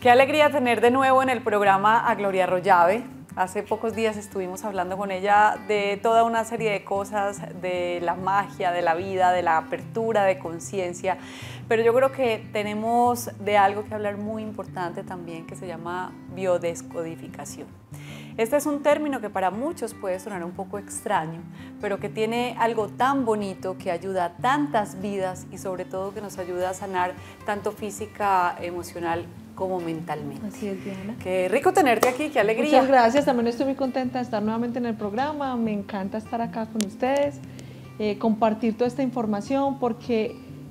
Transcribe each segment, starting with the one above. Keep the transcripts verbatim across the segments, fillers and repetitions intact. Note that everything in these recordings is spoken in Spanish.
Qué alegría tener de nuevo en el programa a Gloria Rollave. Hace pocos días estuvimos hablando con ella de toda una serie de cosas, de la magia, de la vida, de la apertura de conciencia, pero yo creo que tenemos de algo que hablar muy importante también, que se llama biodescodificación. Este es un término que para muchos puede sonar un poco extraño, pero que tiene algo tan bonito, que ayuda a tantas vidas y sobre todo que nos ayuda a sanar tanto física, emocional como mentalmente. Así es, Diana. Qué rico tenerte aquí, qué alegría. Muchas gracias, también estoy muy contenta de estar nuevamente en el programa, me encanta estar acá con ustedes, eh, compartir toda esta información, porque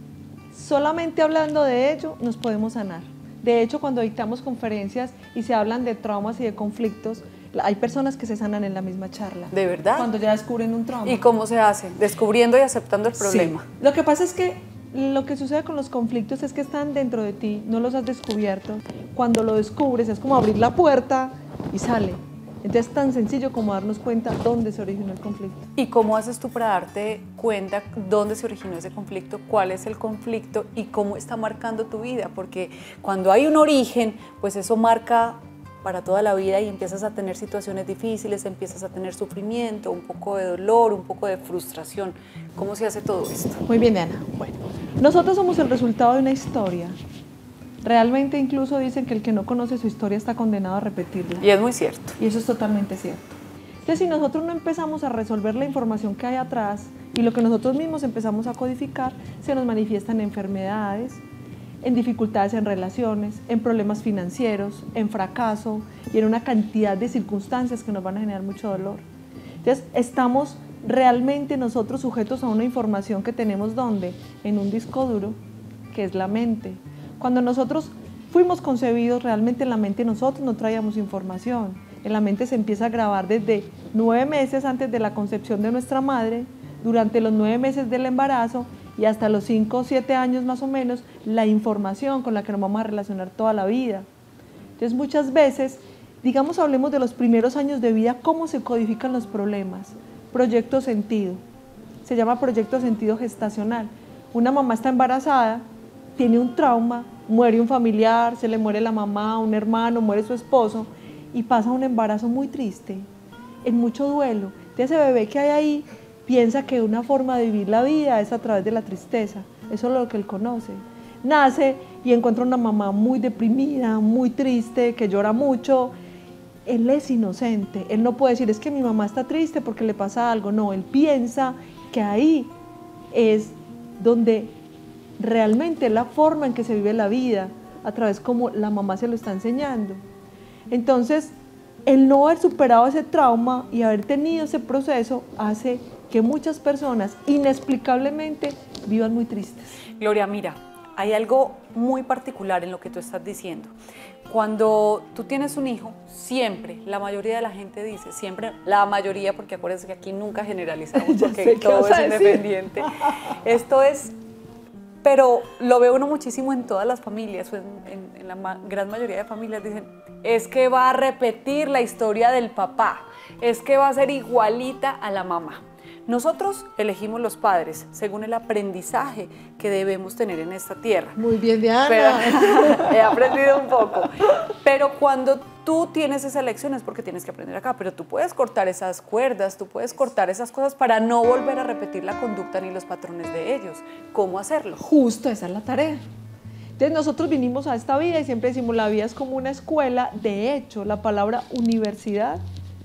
solamente hablando de ello nos podemos sanar. De hecho, cuando dictamos conferencias y se hablan de traumas y de conflictos, hay personas que se sanan en la misma charla. ¿De verdad? Cuando ya descubren un trauma. ¿Y cómo se hace? Descubriendo y aceptando el problema. Sí. Lo que pasa es que lo que sucede con los conflictos es que están dentro de ti, no los has descubierto. Cuando lo descubres es como abrir la puerta y sale. Entonces es tan sencillo como darnos cuenta dónde se originó el conflicto. ¿Y cómo haces tú para darte cuenta dónde se originó ese conflicto, cuál es el conflicto y cómo está marcando tu vida? Porque cuando hay un origen, pues eso marca para toda la vida y empiezas a tener situaciones difíciles, empiezas a tener sufrimiento, un poco de dolor, un poco de frustración. ¿Cómo se hace todo esto? Muy bien, Diana. Bueno, nosotros somos el resultado de una historia. Realmente incluso dicen que el que no conoce su historia está condenado a repetirla. Y es muy cierto. Y eso es totalmente cierto. Entonces, si nosotros no empezamos a resolver la información que hay atrás y lo que nosotros mismos empezamos a codificar, se nos manifiestan enfermedades, en dificultades en relaciones, en problemas financieros, en fracaso y en una cantidad de circunstancias que nos van a generar mucho dolor. Entonces, estamos realmente nosotros sujetos a una información que tenemos ¿dónde? En un disco duro, que es la mente. Cuando nosotros fuimos concebidos, realmente en la mente nosotros no traíamos información. En la mente se empieza a grabar desde nueve meses antes de la concepción de nuestra madre, durante los nueve meses del embarazo y hasta los cinco o siete años más o menos, la información con la que nos vamos a relacionar toda la vida. Entonces muchas veces, digamos, hablemos de los primeros años de vida, cómo se codifican los problemas. Proyecto sentido, se llama proyecto sentido gestacional. Una mamá está embarazada, tiene un trauma, muere un familiar, se le muere la mamá, un hermano, muere su esposo y pasa un embarazo muy triste, en mucho duelo. Entonces ese bebé que hay ahí piensa que una forma de vivir la vida es a través de la tristeza, eso es lo que él conoce. Nace y encuentra una mamá muy deprimida, muy triste, que llora mucho. Él es inocente, él no puede decir es que mi mamá está triste porque le pasa algo, no, él piensa que ahí es donde realmente la forma en que se vive la vida, a través como la mamá se lo está enseñando. Entonces, el no haber superado ese trauma y haber tenido ese proceso hace que muchas personas inexplicablemente vivan muy tristes. Gloria, mira, hay algo muy particular en lo que tú estás diciendo. Cuando tú tienes un hijo, siempre, la mayoría de la gente dice, siempre, la mayoría, porque acuérdense que aquí nunca generalizamos, porque todo es independiente. Esto es, pero lo ve uno muchísimo en todas las familias, en, en, en la ma gran mayoría de familias dicen, es que va a repetir la historia del papá, es que va a ser igualita a la mamá. Nosotros elegimos los padres según el aprendizaje que debemos tener en esta tierra. Muy bien, Diana. Pero, he aprendido un poco. Pero cuando tú tienes esa elección es porque tienes que aprender acá. Pero tú puedes cortar esas cuerdas, tú puedes cortar esas cosas para no volver a repetir la conducta ni los patrones de ellos. ¿Cómo hacerlo? Justo, esa es la tarea. Entonces nosotros vinimos a esta vida y siempre decimos la vida es como una escuela. De hecho, la palabra universidad,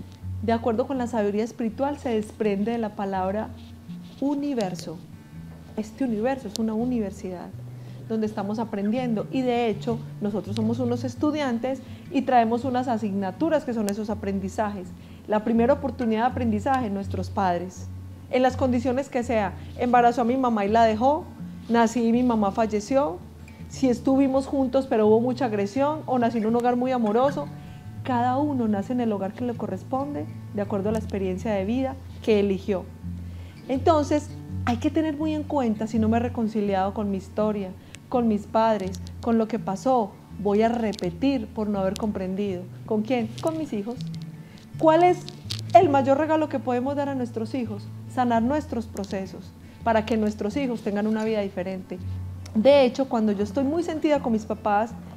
de acuerdo con la sabiduría espiritual, se desprende de la palabra universo. Este universo es una universidad donde estamos aprendiendo y de hecho nosotros somos unos estudiantes y traemos unas asignaturas que son esos aprendizajes. La primera oportunidad de aprendizaje, nuestros padres. En las condiciones que sea, embarazó a mi mamá y la dejó, nací y mi mamá falleció, si estuvimos juntos pero hubo mucha agresión o nací en un hogar muy amoroso. Cada uno nace en el hogar que le corresponde, de acuerdo a la experiencia de vida que eligió. Entonces, hay que tener muy en cuenta, si no me he reconciliado con mi historia, con mis padres, con lo que pasó, voy a repetir por no haber comprendido. ¿Con quién? Con mis hijos. ¿Cuál es el mayor regalo que podemos dar a nuestros hijos? Sanar nuestros procesos, para que nuestros hijos tengan una vida diferente. De hecho, cuando yo estoy muy sentida con mis papás,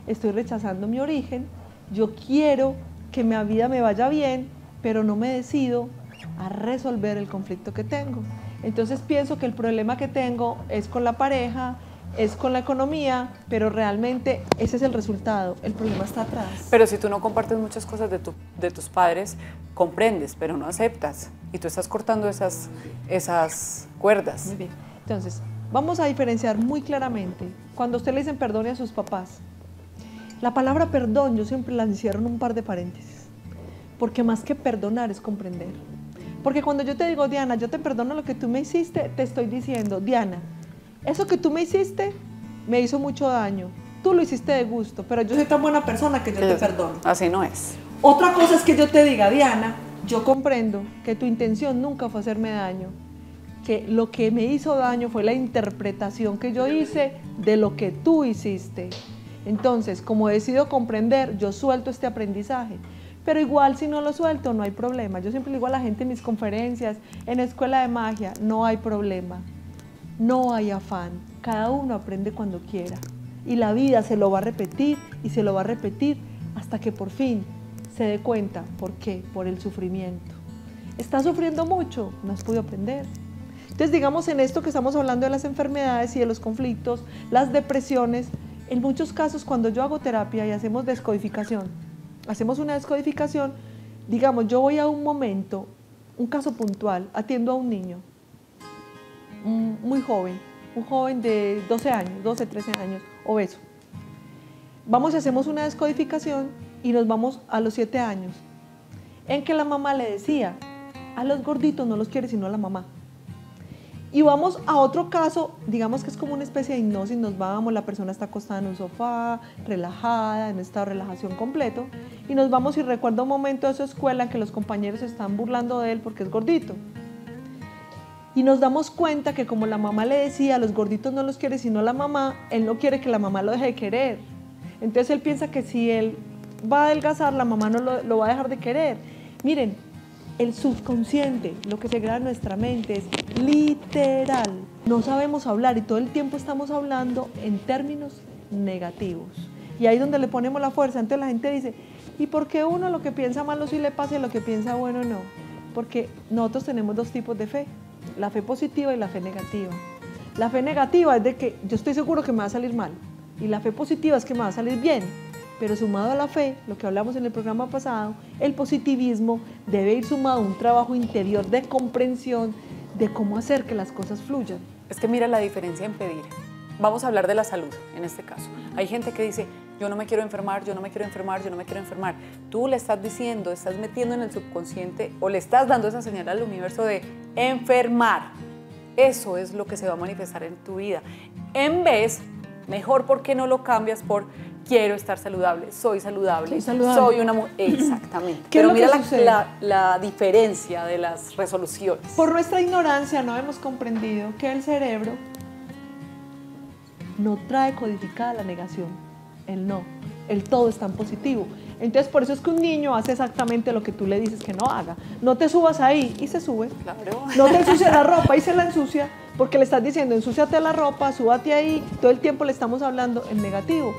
estoy rechazando mi origen, yo quiero que mi vida me vaya bien, pero no me decido a resolver el conflicto que tengo. Entonces pienso que el problema que tengo es con la pareja, es con la economía, pero realmente ese es el resultado, el problema está atrás. Pero si tú no compartes muchas cosas de, tu, de tus padres, comprendes, pero no aceptas, y tú estás cortando esas, esas cuerdas. Muy bien, entonces vamos a diferenciar muy claramente, cuando a usted le dicen perdone a sus papás, la palabra perdón yo siempre la encierro en un par de paréntesis, porque más que perdonar es comprender. Porque cuando yo te digo, Diana, yo te perdono lo que tú me hiciste, te estoy diciendo, Diana, eso que tú me hiciste me hizo mucho daño. Tú lo hiciste de gusto, pero yo soy tan buena persona que yo te perdono. Así no es. Otra cosa es que yo te diga, Diana, yo comprendo que tu intención nunca fue hacerme daño, que lo que me hizo daño fue la interpretación que yo hice de lo que tú hiciste. Entonces, como decido comprender, yo suelto este aprendizaje. Pero igual si no lo suelto, no hay problema. Yo siempre le digo a la gente en mis conferencias, en Escuela de Magia, no hay problema. No hay afán, cada uno aprende cuando quiera y la vida se lo va a repetir y se lo va a repetir hasta que por fin se dé cuenta. ¿Por qué? Por el sufrimiento. ¿Está sufriendo mucho? No has podido aprender. Entonces, digamos, en esto que estamos hablando de las enfermedades y de los conflictos, las depresiones, en muchos casos cuando yo hago terapia y hacemos descodificación, hacemos una descodificación, digamos, yo voy a un momento, un caso puntual, atiendo a un niño, muy joven, un joven de doce años, doce, trece años, obeso. Vamos y hacemos una descodificación y nos vamos a los siete años, en que la mamá le decía, a los gorditos no los quiere sino la mamá. Y vamos a otro caso, digamos que es como una especie de hipnosis, nos vamos, la persona está acostada en un sofá, relajada, en estado de relajación completo, y nos vamos y recuerda un momento de su escuela en que los compañeros se están burlando de él porque es gordito. Y nos damos cuenta que como la mamá le decía, a los gorditos no los quiere sino la mamá, él no quiere que la mamá lo deje de querer. Entonces él piensa que si él va a adelgazar, la mamá no lo, lo va a dejar de querer. Miren, el subconsciente, lo que se graba en nuestra mente es literal. No sabemos hablar y todo el tiempo estamos hablando en términos negativos. Y ahí es donde le ponemos la fuerza. Entonces la gente dice, ¿y por qué uno lo que piensa malo sí le pasa y lo que piensa bueno no? Porque nosotros tenemos dos tipos de fe. La fe positiva y la fe negativa. La fe negativa es de que yo estoy seguro que me va a salir mal y la fe positiva es que me va a salir bien, pero sumado a la fe, lo que hablamos en el programa pasado, el positivismo debe ir sumado a un trabajo interior de comprensión de cómo hacer que las cosas fluyan. Es que mira la diferencia en pedir. Vamos a hablar de la salud en este caso. Hay gente que dice, yo no me quiero enfermar, yo no me quiero enfermar, yo no me quiero enfermar. Tú le estás diciendo, estás metiendo en el subconsciente o le estás dando esa señal al universo de enfermar. Eso es lo que se va a manifestar en tu vida. En vez, mejor, ¿por qué no lo cambias por quiero estar saludable, soy saludable, soy, saludable. soy una mujer? Exactamente. Pero mira la, la, la diferencia de las resoluciones. Por nuestra ignorancia no hemos comprendido que el cerebro no trae codificada la negación, el no, el todo es tan positivo. Entonces por eso es que un niño hace exactamente lo que tú le dices que no haga. No te subas ahí y se sube. Claro. No te ensucia la ropa y se la ensucia porque le estás diciendo ensúciate la ropa, súbate ahí. Todo el tiempo le estamos hablando en negativo.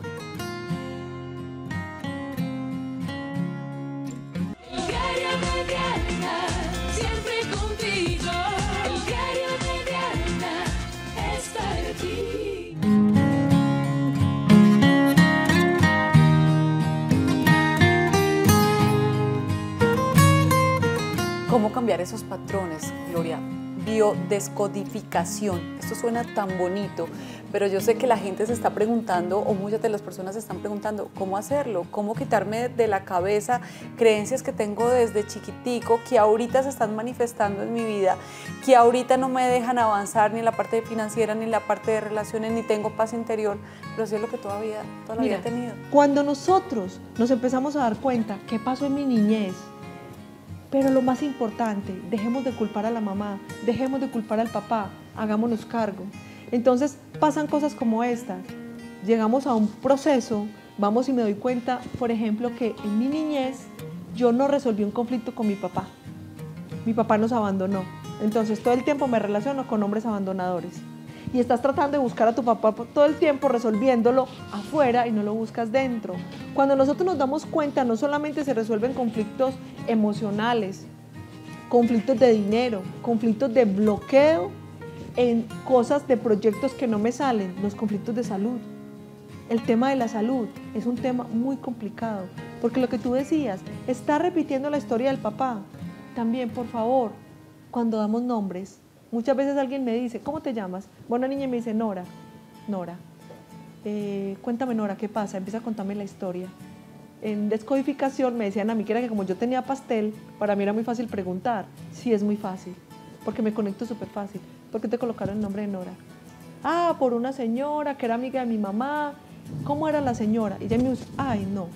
¿Cómo cambiar esos patrones, Gloria? Biodescodificación. Esto suena tan bonito, pero yo sé que la gente se está preguntando, o muchas de las personas se están preguntando, ¿cómo hacerlo? ¿Cómo quitarme de la cabeza creencias que tengo desde chiquitico, que ahorita se están manifestando en mi vida, que ahorita no me dejan avanzar ni en la parte financiera, ni en la parte de relaciones, ni tengo paz interior, pero sí es lo que todavía, toda la vida he tenido? Cuando nosotros nos empezamos a dar cuenta qué pasó en mi niñez, pero lo más importante, dejemos de culpar a la mamá, dejemos de culpar al papá, hagámonos cargo. Entonces pasan cosas como estas, llegamos a un proceso, vamos y me doy cuenta, por ejemplo, que en mi niñez yo no resolví un conflicto con mi papá, mi papá nos abandonó, entonces todo el tiempo me relaciono con hombres abandonadores. y estás tratando de buscar a tu papá todo el tiempo resolviéndolo afuera y no lo buscas dentro. Cuando nosotros nos damos cuenta, no solamente se resuelven conflictos emocionales, conflictos de dinero, conflictos de bloqueo en cosas de proyectos que no me salen, los conflictos de salud. El tema de la salud es un tema muy complicado, porque lo que tú decías, está repitiendo la historia del papá. También, por favor, cuando damos nombres, muchas veces alguien me dice, ¿cómo te llamas? Bueno, niña me dice, Nora. Nora, eh, cuéntame Nora, ¿qué pasa? Empieza a contarme la historia. En descodificación me decían a mí que era que como yo tenía pastel, para mí era muy fácil preguntar. Sí, es muy fácil, porque me conecto súper fácil. ¿Por qué te colocaron el nombre de Nora? Ah, por una señora que era amiga de mi mamá. ¿Cómo era la señora? Y ella me dice, ay no,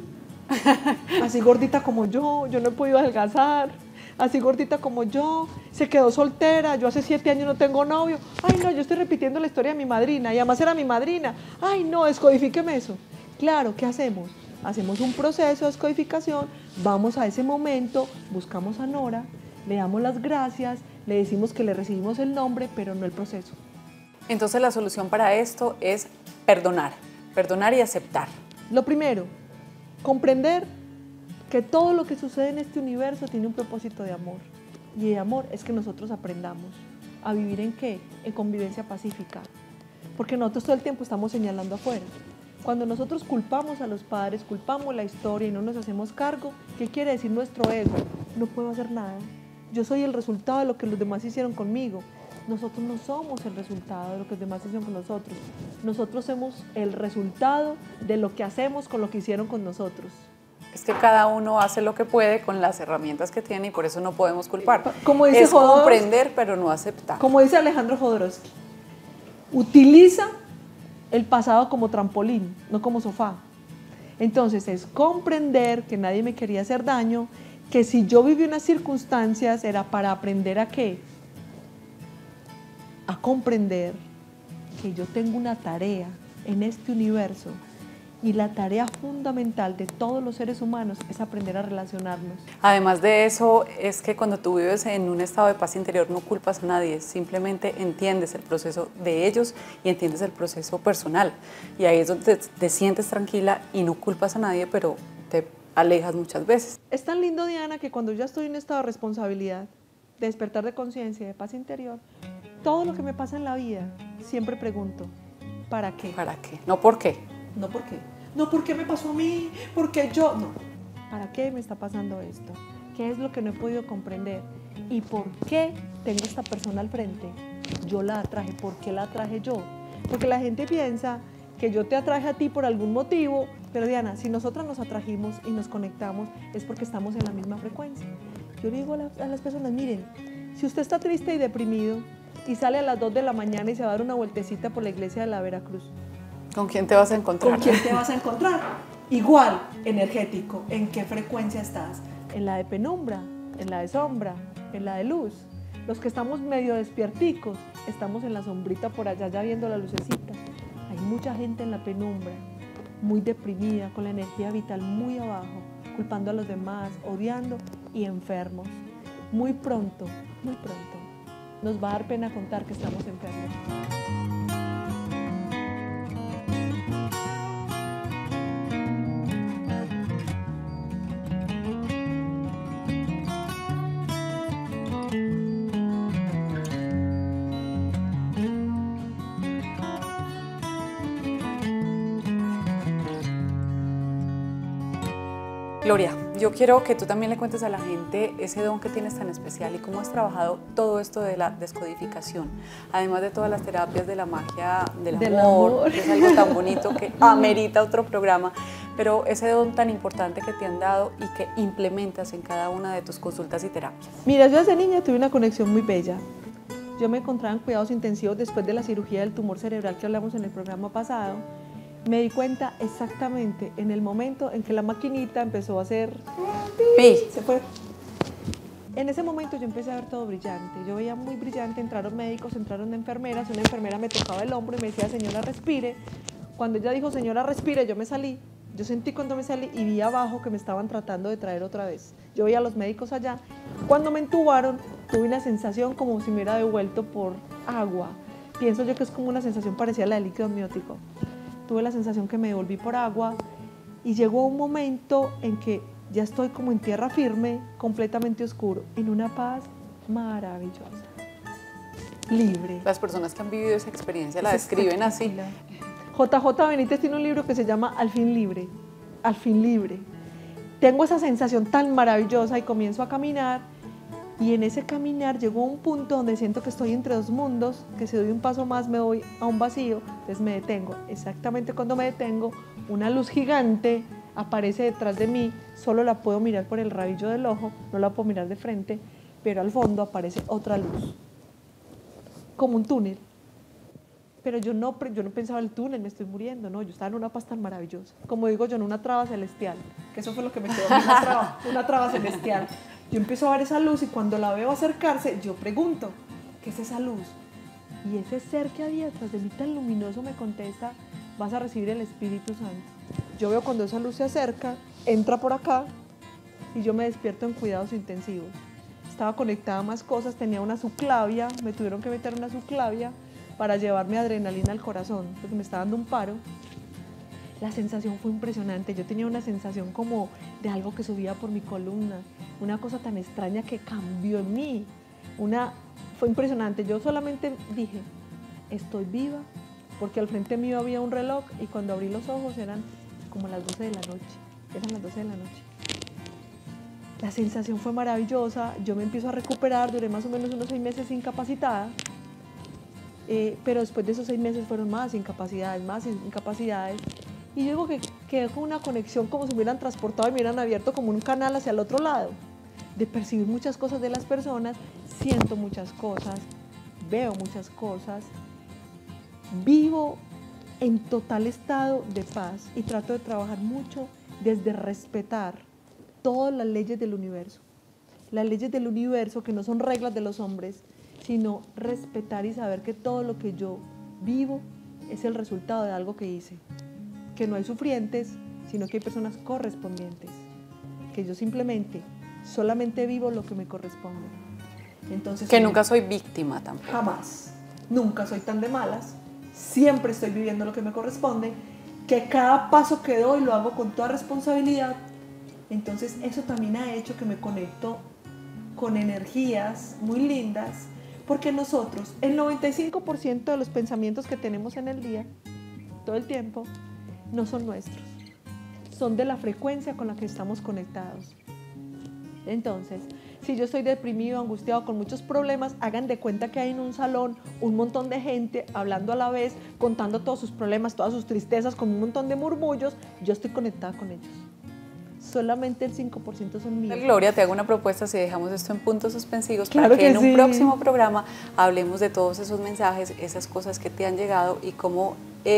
así gordita como yo, yo no he podido adelgazar, así gordita como yo, se quedó soltera, yo hace siete años no tengo novio. Ay no, yo estoy repitiendo la historia de mi madrina, y además era mi madrina. Ay no, descodifíqueme eso. Claro, ¿qué hacemos? Hacemos un proceso de descodificación, vamos a ese momento, buscamos a Nora, le damos las gracias, le decimos que le recibimos el nombre, pero no el proceso. Entonces la solución para esto es perdonar, perdonar y aceptar. Lo primero, comprender que todo lo que sucede en este universo tiene un propósito de amor. Y el amor es que nosotros aprendamos a vivir en qué, en convivencia pacífica. Porque nosotros todo el tiempo estamos señalando afuera. Cuando nosotros culpamos a los padres, culpamos la historia y no nos hacemos cargo, ¿qué quiere decir nuestro ego? No puedo hacer nada. Yo soy el resultado de lo que los demás hicieron conmigo. Nosotros no somos el resultado de lo que los demás hicieron con nosotros. Nosotros somos el resultado de lo que hacemos con lo que hicieron con nosotros. Es que cada uno hace lo que puede con las herramientas que tiene y por eso no podemos culpar. Como dice es Jodorowsky, comprender, pero no aceptar. Como dice Alejandro Jodorowsky, utiliza el pasado como trampolín, no como sofá. Entonces es comprender que nadie me quería hacer daño, que si yo viví unas circunstancias era para aprender a qué, a comprender que yo tengo una tarea en este universo y la tarea fundamental de todos los seres humanos es aprender a relacionarnos. Además de eso, es que cuando tú vives en un estado de paz interior no culpas a nadie, simplemente entiendes el proceso de ellos y entiendes el proceso personal. Y ahí es donde te, te sientes tranquila y no culpas a nadie, pero te alejas muchas veces. Es tan lindo, Diana, que cuando ya estoy en estado de responsabilidad, de despertar de conciencia, de paz interior, todo lo que me pasa en la vida, siempre pregunto, ¿para qué? ¿Para qué? No por qué. No por qué. No por qué me pasó a mí, porque yo, no. ¿Para qué me está pasando esto? ¿Qué es lo que no he podido comprender? ¿Y por qué tengo esta persona al frente? Yo la atraje, ¿por qué la atraje yo? Porque la gente piensa que yo te atraje a ti por algún motivo, pero Diana, si nosotras nos atrajimos y nos conectamos es porque estamos en la misma frecuencia. Yo digo a, la, a las personas, miren, si usted está triste y deprimido y sale a las dos de la mañana y se va a dar una vueltecita por la iglesia de la Veracruz, ¿con quién te vas a encontrar? ¿Con quién te vas a encontrar? Igual, energético, ¿en qué frecuencia estás? ¿En la de penumbra? ¿En la de sombra? ¿En la de luz? Los que estamos medio despierticos, estamos en la sombrita por allá ya viendo la lucecita. Hay mucha gente en la penumbra, muy deprimida, con la energía vital muy abajo, culpando a los demás, odiando y enfermos. Muy pronto, muy pronto, nos va a dar pena contar que estamos enfermos. Gloria, yo quiero que tú también le cuentes a la gente ese don que tienes tan especial y cómo has trabajado todo esto de la descodificación, además de todas las terapias de la magia del, del amor, amor, que es algo tan bonito que amerita otro programa, pero ese don tan importante que te han dado y que implementas en cada una de tus consultas y terapias. Mira, yo desde niña tuve una conexión muy bella. Yo me encontraba en cuidados intensivos después de la cirugía del tumor cerebral que hablamos en el programa pasado. Me di cuenta exactamente en el momento en que la maquinita empezó a hacer pi, se fue. En ese momento yo empecé a ver todo brillante, yo veía muy brillante, entraron médicos, entraron enfermeras, una enfermera me tocaba el hombro y me decía, señora, respire. Cuando ella dijo, señora, respire, yo me salí, yo sentí cuando me salí y vi abajo que me estaban tratando de traer otra vez. Yo veía a los médicos allá. Cuando me entubaron, tuve una sensación como si me hubiera devuelto por agua. pienso yo que es como una sensación parecida a la del líquido amniótico. Tuve la sensación que me devolví por agua y llegó un momento en que ya estoy como en tierra firme, completamente oscuro, en una paz maravillosa, libre. Las personas que han vivido esa experiencia la describen así. J J Benítez tiene un libro que se llama Al fin libre, al fin libre. Tengo esa sensación tan maravillosa y comienzo a caminar y en ese caminar llegó un punto donde siento que estoy entre dos mundos, que si doy un paso más me voy a un vacío, entonces me detengo. Exactamente cuando me detengo, una luz gigante aparece detrás de mí, solo la puedo mirar por el rabillo del ojo, no la puedo mirar de frente, pero al fondo aparece otra luz, como un túnel. Pero yo no, yo no pensaba el túnel, me estoy muriendo, no, yo estaba en una paz tan maravillosa. Como digo yo, en una traba celestial, que eso fue lo que me quedó, una traba, una traba celestial. Yo empiezo a ver esa luz y cuando la veo acercarse, yo pregunto, ¿qué es esa luz? Y ese ser que había detrás de mí tan luminoso me contesta, vas a recibir el Espíritu Santo. Yo veo cuando esa luz se acerca, entra por acá y yo me despierto en cuidados intensivos. Estaba conectada a más cosas, tenía una subclavia, me tuvieron que meter una subclavia para llevarme adrenalina al corazón, porque me estaba dando un paro. La sensación fue impresionante, yo tenía una sensación como de algo que subía por mi columna, una cosa tan extraña que cambió en mí, una, fue impresionante. Yo solamente dije, estoy viva, porque al frente mío había un reloj y cuando abrí los ojos eran como las doce de la noche, eran las doce de la noche. La sensación fue maravillosa, yo me empiezo a recuperar, duré más o menos unos seis meses incapacitada, eh, pero después de esos seis meses fueron más incapacidades, más incapacidades, y yo digo que quedé con una conexión como si me hubieran transportado y me hubieran abierto como un canal hacia el otro lado, de percibir muchas cosas de las personas, siento muchas cosas, veo muchas cosas, vivo en total estado de paz y trato de trabajar mucho desde respetar todas las leyes del universo. Las leyes del universo que no son reglas de los hombres, sino respetar y saber que todo lo que yo vivo es el resultado de algo que hice. Que no hay sufrientes, sino que hay personas correspondientes. Que yo simplemente, solamente vivo lo que me corresponde. Entonces, que nunca soy víctima tampoco. Jamás. Nunca soy tan de malas. Siempre estoy viviendo lo que me corresponde. Que cada paso que doy lo hago con toda responsabilidad. Entonces eso también ha hecho que me conecto con energías muy lindas, porque nosotros, el noventa y cinco por ciento de los pensamientos que tenemos en el día, todo el tiempo, no son nuestros, son de la frecuencia con la que estamos conectados. Entonces, si yo estoy deprimido, angustiado, con muchos problemas, hagan de cuenta que hay en un salón un montón de gente hablando a la vez, contando todos sus problemas, todas sus tristezas, con un montón de murmullos, yo estoy conectada con ellos. Solamente el cinco por ciento son míos. Gloria, te hago una propuesta si dejamos esto en puntos suspensivos, claro para que, que en un sí. próximo programa hablemos de todos esos mensajes, esas cosas que te han llegado y cómo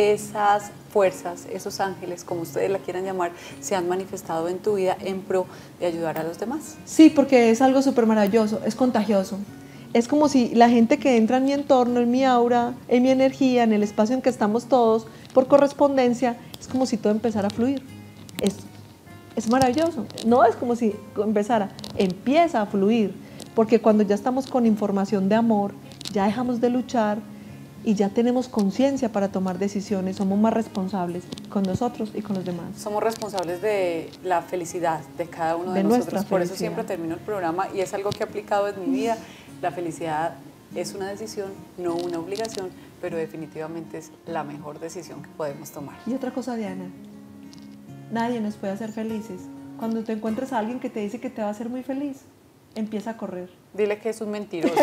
esas fuerzas, esos ángeles, como ustedes la quieran llamar, se han manifestado en tu vida en pro de ayudar a los demás. Sí, porque es algo súper maravilloso, es contagioso. Es como si la gente que entra en mi entorno, en mi aura, en mi energía, en el espacio en que estamos todos, por correspondencia, es como si todo empezara a fluir. Es Es maravilloso, no es como si empezara, empieza a fluir, porque cuando ya estamos con información de amor, ya dejamos de luchar y ya tenemos conciencia para tomar decisiones, somos más responsables con nosotros y con los demás. Somos responsables de la felicidad de cada uno de, de nosotros, por felicidad. Eso siempre termino el programa y es algo que he aplicado en mi vida. La felicidad es una decisión, no una obligación, pero definitivamente es la mejor decisión que podemos tomar. Y otra cosa, Diana, nadie nos puede hacer felices. Cuando te encuentres a alguien que te dice que te va a hacer muy feliz, empieza a correr. Dile que es un mentiroso.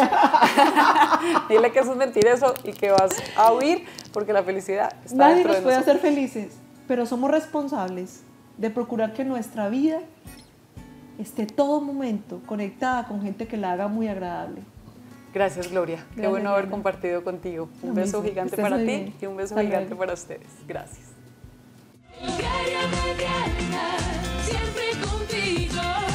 Dile que es un mentiroso y que vas a huir porque la felicidad está Nadie dentro nos de puede nosotros. hacer felices, pero somos responsables de procurar que nuestra vida esté todo momento conectada con gente que la haga muy agradable. Gracias, Gloria. Qué Gracias, bueno haber Diana. compartido contigo. Un Lo beso mismo. gigante Estés para muy ti bien. y un beso Hasta gigante luego. para ustedes. Gracias. Gloria Diana, siempre contigo.